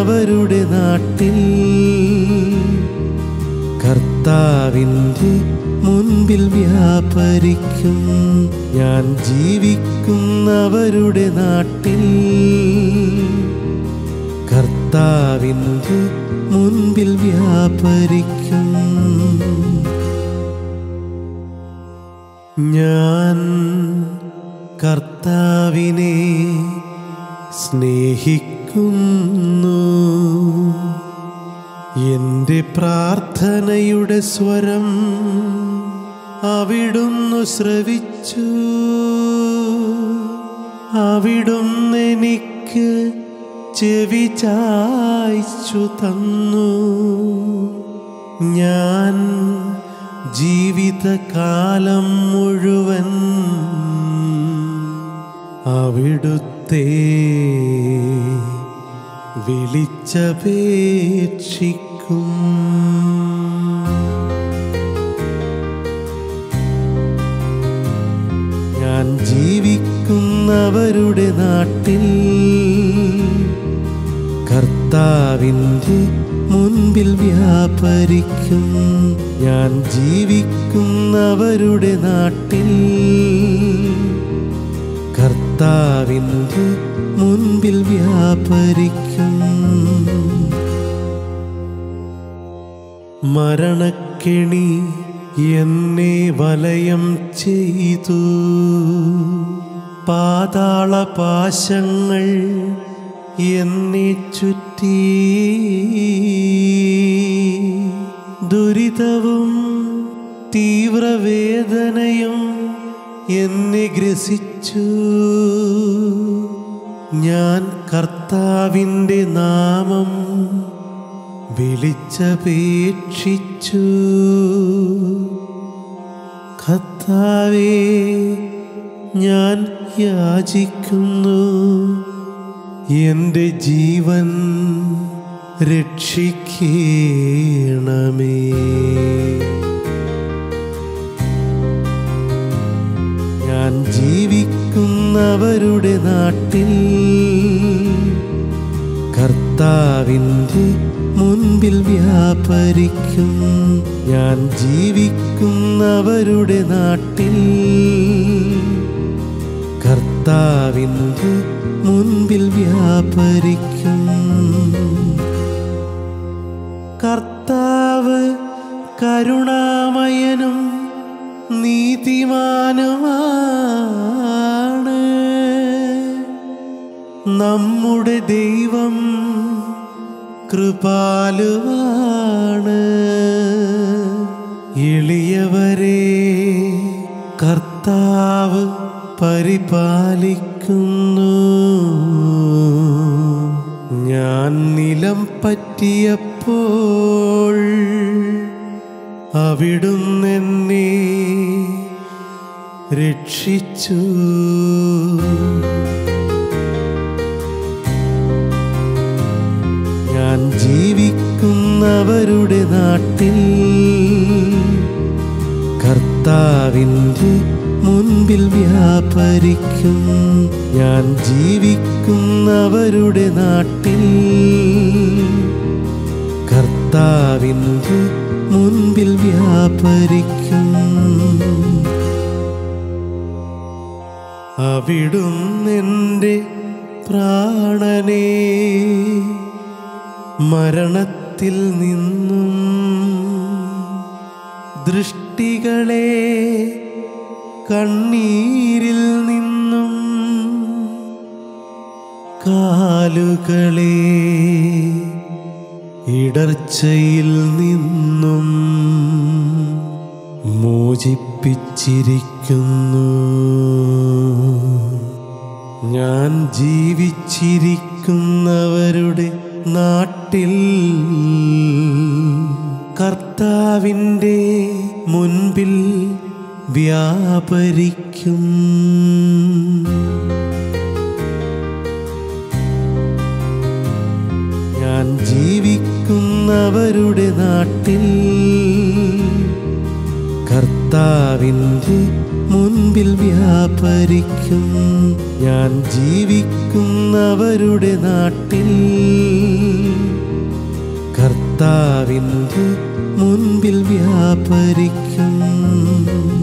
ജീവിക്കുന്നവരുടെ നാട്ടിൽ കർത്താവിൻ്റെ മുൻപിൽ വ്യാപരിക്കും. ഞാൻ ജീവിക്കുന്നവരുടെ നാട്ടിൽ കർത്താവിൻ്റെ മുൻപിൽ വ്യാപരിക്കും. ഞാൻ കർത്താവിനെ സ്നേഹിക്കുന്നു. എൻ്റെ പ്രാർത്ഥനയുടെ സ്വരം അവിടുന്ന് ശ്രവിച്ചു. അവിടുന്ന് എനിക്ക് ചെവി ചായ്ച്ചു തന്നു. ഞാൻ ജീവിതകാലം മുഴുവൻ അവിടുത്തെ വിളിച്ചപേക്ഷിക്കും. ഞാൻ ജീവിക്കുന്നവരുടെ നാട്ടിൽ കർത്താവിൻ്റെ മുൻപിൽ വ്യാപരിക്കും. ഞാൻ ജീവിക്കുന്നവരുടെ നാട്ടിൽ കർത്താവിൻ്റെ മുൻപിൽ വ്യാപരിക്കും. മരണക്കെണി എന്നെ വലയം ചെയ്തു. പാതാളപാശങ്ങൾ എന്നെ ചുറ്റി. ദുരിതവും തീവ്രവേദനയും എന്നെ ഗ്രസിച്ചു. ഞാൻ കർത്താവിൻ്റെ നാമം വിളിച്ചപേക്ഷിച്ചു. കർത്താവേ, ഞാൻ യാചിക്കുന്നു, എൻ്റെ ജീവൻ രക്ഷിക്കണമേ. ഞാൻ ജീവിക്കുന്നവരുടെ നാട്ടിൽ കർത്താവിൻ്റെ മുൻപിൽ വ്യാപരിക്കും. ഞാൻ ജീവിക്കുന്നവരുടെ നാട്ടിൽ കർത്താവിൻ്റെ മുൻപിൽ വ്യാപരിക്കും. കർത്താവ് കരുണാമയനും നീതിമാനുമാണ്. നമ്മുടെ ദൈവം കൃപാലുവാണ്. എളിയവരെ കർത്താവ് പരിപാലിക്കുന്നു. ഞാൻ നിലം പറ്റിയപ്പോൾ അവിടുന്ന് എന്നെ രക്ഷിച്ചു. ഞാൻ ജീവിക്കുന്നവരുടെ നാട്ടിൽ കർത്താവിൻ്റെ മുൻപിൽ വ്യാപരിക്കും. ഞാൻ ജീവിക്കുന്നവരുടെ നാട്ടിൽ കർത്താവിൻ്റെ മുൻപിൽ വ്യാപരിക്കും. അവിടുന്ന് എൻ്റെ പ്രാണനെ മരണത്തിൽ നിന്നും ദൃഷ്ടികളെ കണ്ണീരിൽ നിന്നും കാലുകളെ ഇടർച്ചയിൽ നിന്നും മോചിപ്പിച്ചിരിക്കുന്നു. ഞാൻ ജീവിച്ചിരിക്കുന്നവരുടെ നാട്ടിൽ കർത്താവിൻ്റെ മുൻപിൽ വ്യാപരിക്കും. ഞാൻ ജീവിക്കുന്നവരുടെ നാട്ടിൽ കർത്താവിൻ്റെ കർത്താവിൻ്റെ മുൻപിൽ വ്യാപരിക്കും. ഞാൻ ജീവിക്കുന്നവരുടെ നാട്ടിൽ കർത്താവിൻ്റെ മുൻപിൽ വ്യാപരിക്കും.